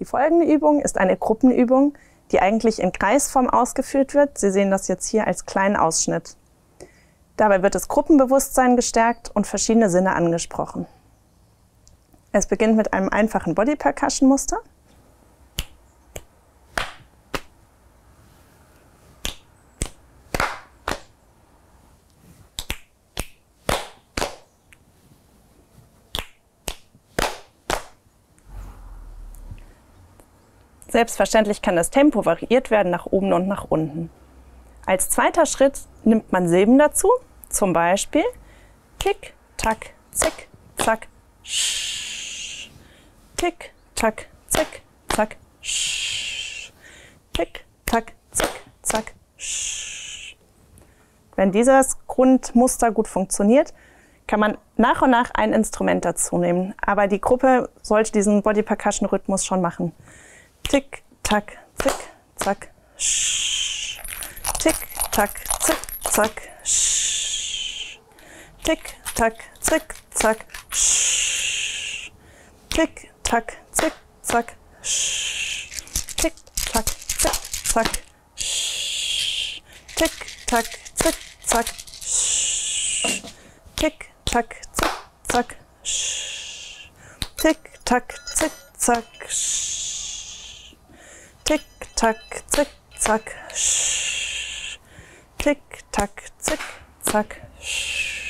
Die folgende Übung ist eine Gruppenübung, die eigentlich in Kreisform ausgeführt wird. Sie sehen das jetzt hier als kleinen Ausschnitt. Dabei wird das Gruppenbewusstsein gestärkt und verschiedene Sinne angesprochen. Es beginnt mit einem einfachen Body Percussion Muster. Selbstverständlich kann das Tempo variiert werden nach oben und nach unten. Als zweiter Schritt nimmt man Silben dazu, zum Beispiel Tick, Tack, Zick, Zack, Sch. Tick, Tack, Zick, Zack, Sch. Tick, Tack, Zick, Zack, Sch. Wenn dieses Grundmuster gut funktioniert, kann man nach und nach ein Instrument dazu nehmen. Aber die Gruppe sollte diesen Body Percussion Rhythmus schon machen. Tick, Tack, Zick, Zack, Sch. Tick, Tack, Zick, Zack, Sch. Tick, Tack, Zick, Zack, Sch. Tick, Tack, Zick, Zack, Sch. Tick, Tack, Zick, Zack, Sch. Tick, Tack, Zick, Zack, Sch. Tick, Tack, Zick, Zack, Sch. Tick, Tack, Zick, Zack, Sch. Tick, Tack, Zick, Zack, Sch. Tick, Tack, Zick, Zack, Sch.